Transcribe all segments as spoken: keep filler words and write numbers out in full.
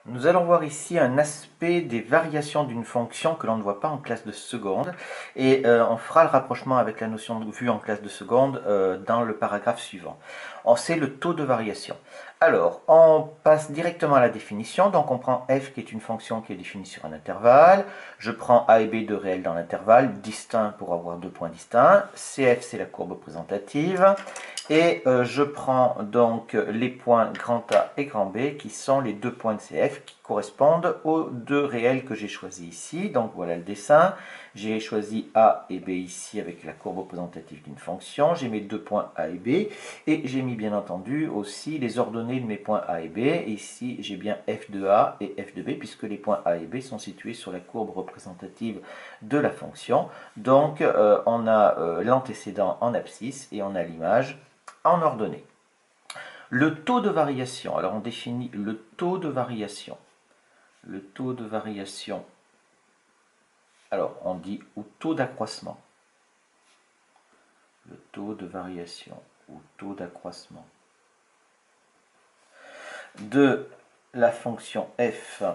Nous allons voir ici un aspect des variations d'une fonction que l'on ne voit pas en classe de seconde et euh, on fera le rapprochement avec la notion de vue en classe de seconde euh, dans le paragraphe suivant. On sait le taux de variation. Alors, on passe directement à la définition. Donc, on prend f qui est une fonction qui est définie sur un intervalle. Je prends a et b, deux réels dans l'intervalle, distincts pour avoir deux points distincts. Cf, c'est la courbe représentative. Et euh, je prends donc les points grand A et grand B qui sont les deux points de C F qui correspondent aux deux réels que j'ai choisis ici. Donc voilà le dessin. J'ai choisi A et B ici avec la courbe représentative d'une fonction. J'ai mes deux points A et B et j'ai mis bien entendu aussi les ordonnées de mes points A et B. Et ici j'ai bien F de A et F de B puisque les points A et B sont situés sur la courbe représentative de la fonction. Donc euh, on a euh, l'antécédent en abscisse et on a l'image en ordonnée. Le taux de variation, alors on définit le taux de variation. Le taux de variation, alors on dit au taux d'accroissement. Le taux de variation ou taux d'accroissement de la fonction f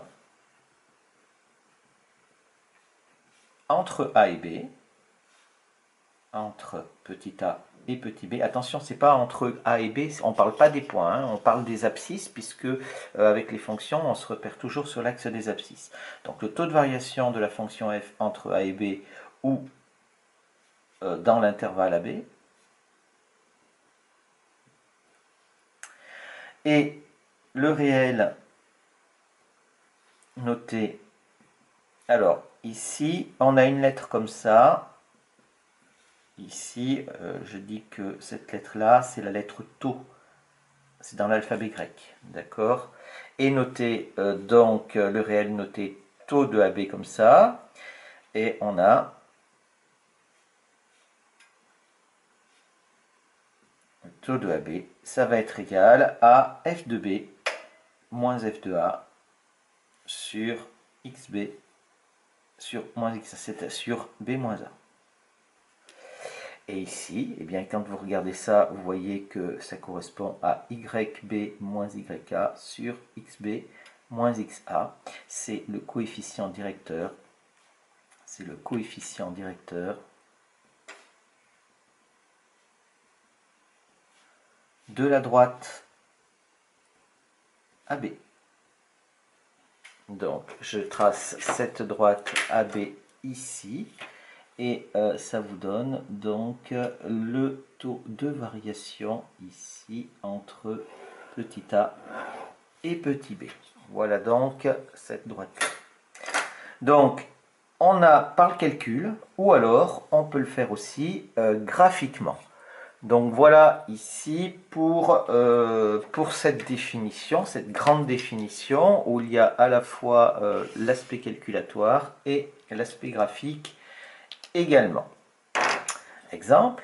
entre a et b, entre petit a et petit b. Attention, c'est pas entre a et b, on ne parle pas des points, hein, on parle des abscisses, puisque euh, avec les fonctions, on se repère toujours sur l'axe des abscisses. Donc le taux de variation de la fonction f entre a et b ou euh, dans l'intervalle a b. Et le réel noté, alors ici, on a une lettre comme ça. Ici, euh, je dis que cette lettre-là, c'est la lettre taux. C'est dans l'alphabet grec, d'accord? Et noté, euh, donc, euh, le réel noté taux de A B comme ça. Et on a le taux de A B, ça va être égal à F de B moins F de A sur X B sur moins X A, c'est sur B moins A. Et ici, eh bien, quand vous regardez ça, vous voyez que ça correspond à Y B moins Y A sur X B moins X A. C'est le coefficient directeur. C'est le coefficient directeur de la droite A B. Donc, je trace cette droite A B ici. Et euh, ça vous donne donc le taux de variation ici entre petit a et petit b. Voilà donc cette droite. Donc on a par le calcul ou alors on peut le faire aussi euh, graphiquement. Donc voilà ici pour, euh, pour cette définition, cette grande définition où il y a à la fois euh, l'aspect calculatoire et l'aspect graphique également. Exemple.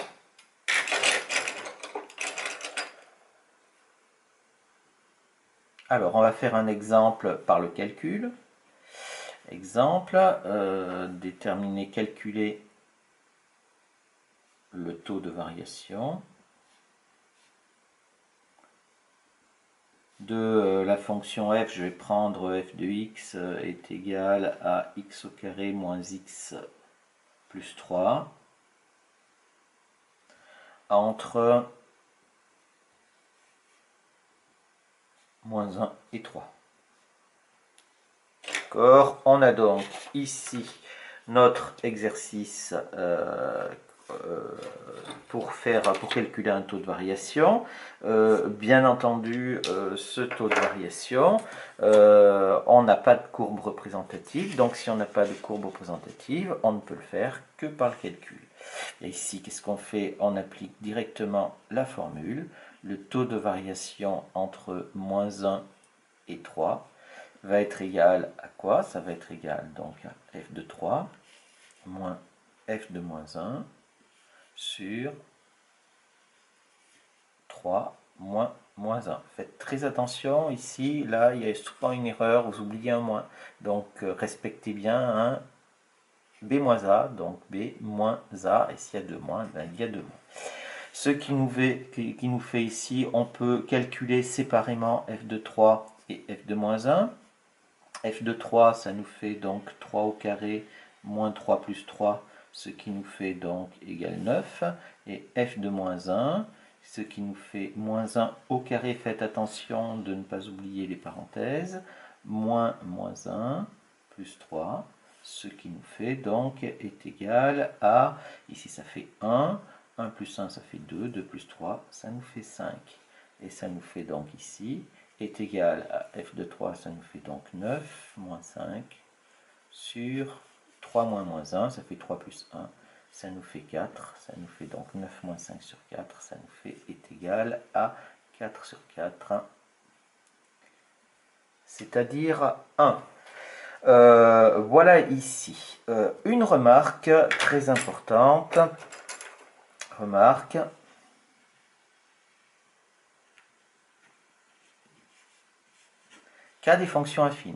Alors, on va faire un exemple par le calcul. Exemple, euh, déterminer, calculer le taux de variation de euh, la fonction f. Je vais prendre f de x est égal à x au carré moins x plus trois entre moins un et trois. D'accord. On a donc ici notre exercice euh, euh, pour, faire, pour calculer un taux de variation. Euh, bien entendu, euh, ce taux de variation, euh, on n'a pas de courbe représentative. Donc si on n'a pas de courbe représentative, on ne peut le faire que par le calcul. Et ici, qu'est-ce qu'on fait? On applique directement la formule. Le taux de variation entre moins un et trois va être égal à quoi? Ça va être égal donc à f de trois moins f de moins un sur trois moins moins un. Faites très attention, ici, là, il y a souvent une erreur, vous oubliez un moins. Donc, euh, respectez bien un b moins a, donc b moins a, et s'il y a deux moins, ben, il y a deux moins. Ce qui nous, fait, qui, qui nous fait ici, on peut calculer séparément f de trois et f de moins un. F de trois, ça nous fait donc trois au carré moins trois plus trois, ce qui nous fait donc égal neuf. Et f de moins un, ce qui nous fait moins un au carré, faites attention de ne pas oublier les parenthèses, moins moins un plus trois, ce qui nous fait donc est égal à, ici ça fait un, un plus un ça fait deux, deux plus trois ça nous fait cinq. Et ça nous fait donc ici, est égal à f de trois, ça nous fait donc neuf moins cinq sur trois moins moins un, ça fait trois plus un, ça nous fait quatre, ça nous fait donc neuf moins cinq sur quatre, ça nous fait est égal à quatre sur quatre, c'est-à-dire un. Euh, voilà ici euh, une remarque très importante. Remarque. Cas des fonctions affines.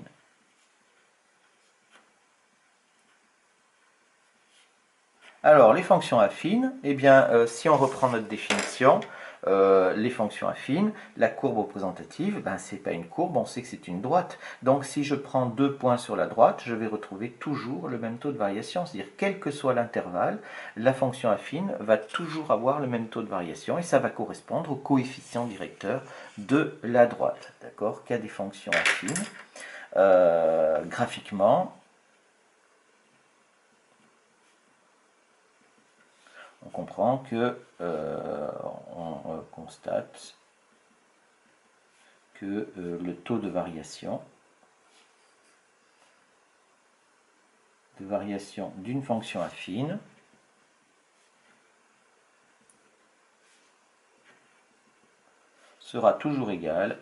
Alors, les fonctions affines, eh bien, euh, si on reprend notre définition, euh, les fonctions affines, la courbe représentative, ben, ce n'est pas une courbe, on sait que c'est une droite. Donc, si je prends deux points sur la droite, je vais retrouver toujours le même taux de variation. C'est-à-dire, quel que soit l'intervalle, la fonction affine va toujours avoir le même taux de variation et ça va correspondre au coefficient directeur de la droite. D'accord? Cas des fonctions affines. Euh, graphiquement, on comprend que euh, on euh, constate que euh, le taux de variation de variation d'une fonction affine sera toujours égal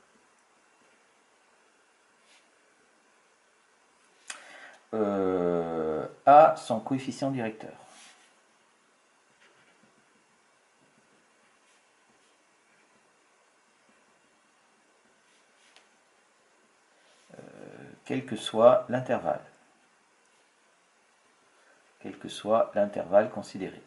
euh, à son coefficient directeur. Quel que soit l'intervalle. Quel que soit l'intervalle considéré.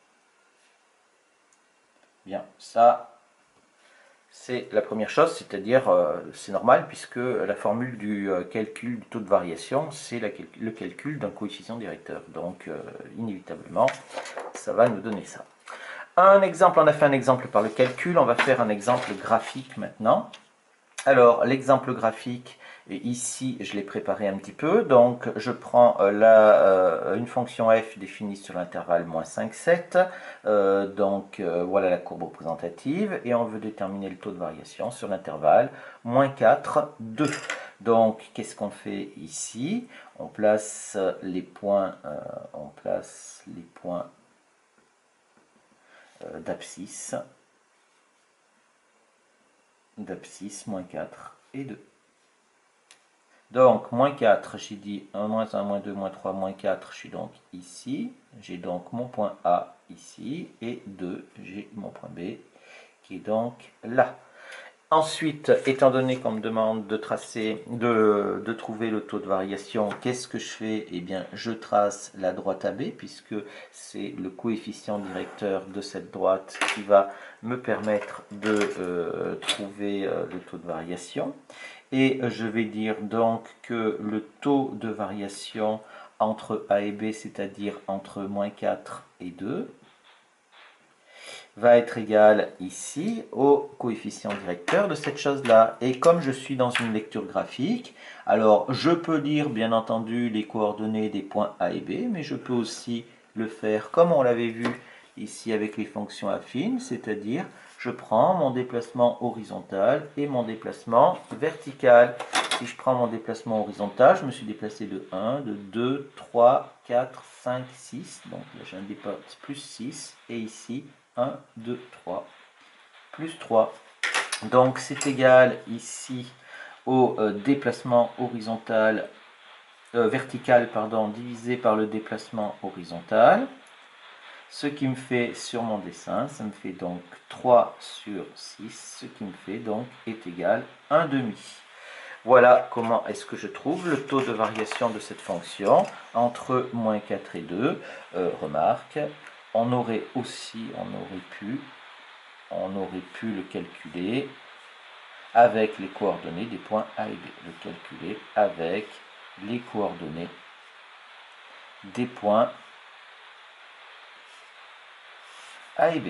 Bien, ça, c'est la première chose, c'est-à-dire, euh, c'est normal, puisque la formule du euh, calcul du taux de variation, c'est le calcul d'un coefficient directeur. Donc, euh, inévitablement, ça va nous donner ça. Un exemple, on a fait un exemple par le calcul, on va faire un exemple graphique maintenant. Alors, l'exemple graphique, ici, je l'ai préparé un petit peu. Donc, je prends euh, la, euh, une fonction f définie sur l'intervalle moins cinq, sept. Euh, donc, euh, voilà la courbe représentative. Et on veut déterminer le taux de variation sur l'intervalle moins quatre, deux. Donc, qu'est-ce qu'on fait ici? On place les points, euh, on place les points euh, d'abscisse. d'abscisse, moins quatre et deux. Donc, moins quatre, j'ai dit un, moins un, moins deux, moins trois, moins quatre, je suis donc ici. J'ai donc mon point A ici, et deux, j'ai mon point B, qui est donc là. Ensuite, étant donné qu'on me demande de tracer, de, de trouver le taux de variation, qu'est-ce que je fais? Eh bien, je trace la droite A B, puisque c'est le coefficient directeur de cette droite qui va me permettre de euh, trouver euh, le taux de variation. Et je vais dire donc que le taux de variation entre A et B, c'est-à-dire entre moins quatre et deux, va être égal ici au coefficient directeur de cette chose-là. Et comme je suis dans une lecture graphique, alors je peux lire bien entendu les coordonnées des points A et B, mais je peux aussi le faire comme on l'avait vu ici avec les fonctions affines, c'est-à-dire je prends mon déplacement horizontal et mon déplacement vertical. Si je prends mon déplacement horizontal, je me suis déplacé de un, de deux, trois, quatre, cinq, six. Donc là j'ai un dépasse plus six. Et ici, un, deux, trois, plus trois. Donc c'est égal ici au euh, déplacement horizontal, euh, vertical pardon, divisé par le déplacement horizontal. Ce qui me fait sur mon dessin, ça me fait donc trois sur six, ce qui me fait donc est égal à un demi. Voilà comment est-ce que je trouve le taux de variation de cette fonction entre moins quatre et deux. Euh, remarque, on aurait aussi, on aurait pu, on aurait pu le calculer avec les coordonnées des points A et B. Le calculer avec les coordonnées des points A et B.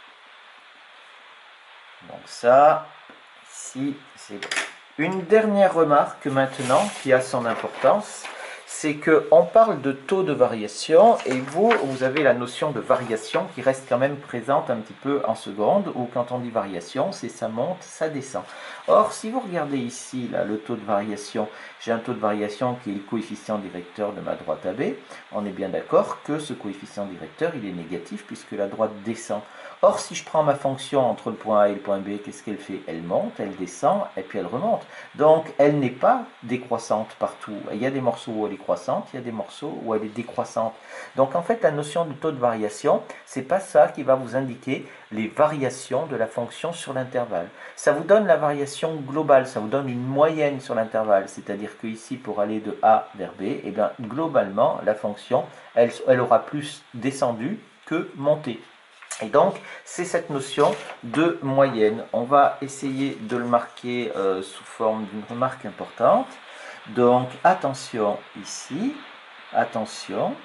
Donc ça, ici, c'est bon. Une dernière remarque maintenant qui a son importance, c'est qu'on parle de taux de variation et vous, vous avez la notion de variation qui reste quand même présente un petit peu en seconde, où quand on dit variation, c'est ça monte, ça descend. Or, si vous regardez ici là, le taux de variation, j'ai un taux de variation qui est le coefficient directeur de ma droite A B, on est bien d'accord que ce coefficient directeur, il est négatif puisque la droite descend. Or, si je prends ma fonction entre le point A et le point B, qu'est-ce qu'elle fait? Elle monte, elle descend et puis elle remonte. Donc, elle n'est pas décroissante partout. Il y a des morceaux où elle est croissante, il y a des morceaux où elle est décroissante. Donc, en fait, la notion de taux de variation, c'est pas ça qui va vous indiquer les variations de la fonction sur l'intervalle. Ça vous donne la variation globale, ça vous donne une moyenne sur l'intervalle. C'est-à-dire que ici, pour aller de A vers B, eh bien, globalement, la fonction, elle, elle aura plus descendu que monté. Et donc, c'est cette notion de moyenne. On va essayer de le marquer euh, sous forme d'une remarque importante. Donc, attention ici, attention,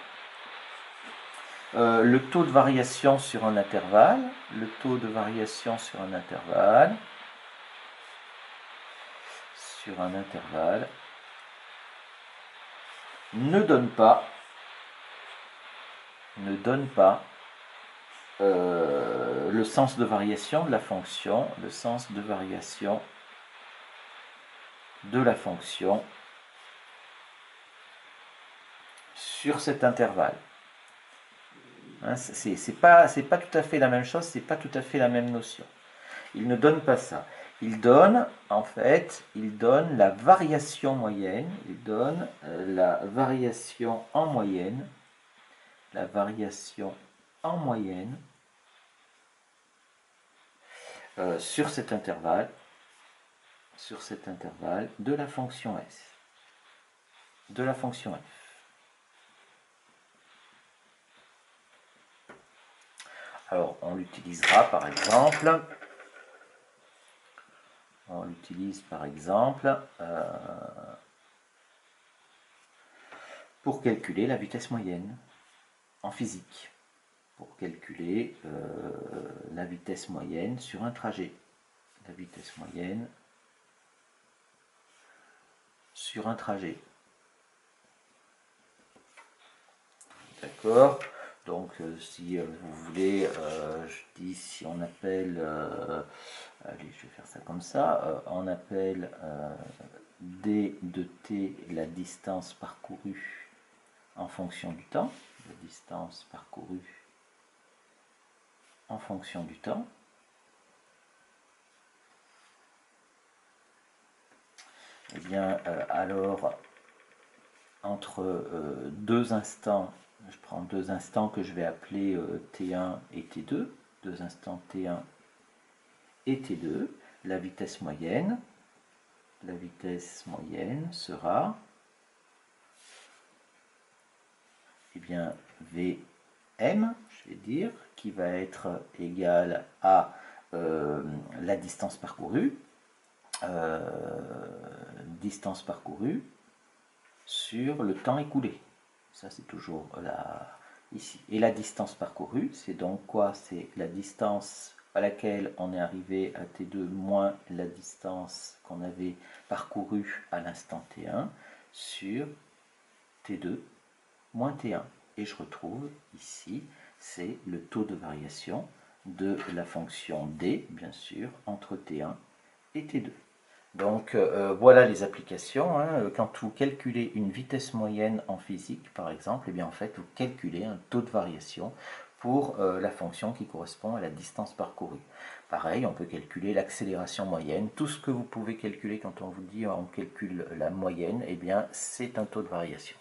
euh, le taux de variation sur un intervalle, le taux de variation sur un intervalle, sur un intervalle, ne donne pas, ne donne pas, Euh, le sens de variation de la fonction, le sens de variation de la fonction sur cet intervalle. Hein, c'est pas, c'est pas tout à fait la même chose, c'est pas tout à fait la même notion. Il ne donne pas ça. Il donne, en fait, il donne la variation moyenne, il donne euh, la variation en moyenne, la variation en moyenne Euh, sur cet intervalle, sur cet intervalle de la fonction S, de la fonction F. Alors, on l'utilisera par exemple, on l'utilise par exemple euh, pour calculer la vitesse moyenne en physique. Pour calculer euh, la vitesse moyenne sur un trajet. La vitesse moyenne sur un trajet. D'accord? Donc euh, si euh, vous voulez, euh, je dis si on appelle, euh, allez je vais faire ça comme ça, euh, on appelle euh, d de t la distance parcourue en fonction du temps, la distance parcourue en fonction du temps. Eh bien, euh, alors, entre euh, deux instants, je prends deux instants que je vais appeler euh, T un et T deux, deux instants T un et T deux, la vitesse moyenne, la vitesse moyenne sera, eh bien, V M, je vais dire, qui va être égal à euh, la distance parcourue, euh, distance parcourue sur le temps écoulé. Ça, c'est toujours là, ici. Et la distance parcourue, c'est donc quoi? C'est la distance à laquelle on est arrivé à T deux moins la distance qu'on avait parcourue à l'instant T un sur T deux moins T un. Et je retrouve ici, c'est le taux de variation de la fonction D, bien sûr, entre T un et T deux. Donc euh, voilà les applications. Hein. Quand vous calculez une vitesse moyenne en physique, par exemple, et eh bien en fait vous calculez un taux de variation pour euh, la fonction qui correspond à la distance parcourue. Pareil, on peut calculer l'accélération moyenne. Tout ce que vous pouvez calculer quand on vous dit on calcule la moyenne, et eh bien c'est un taux de variation.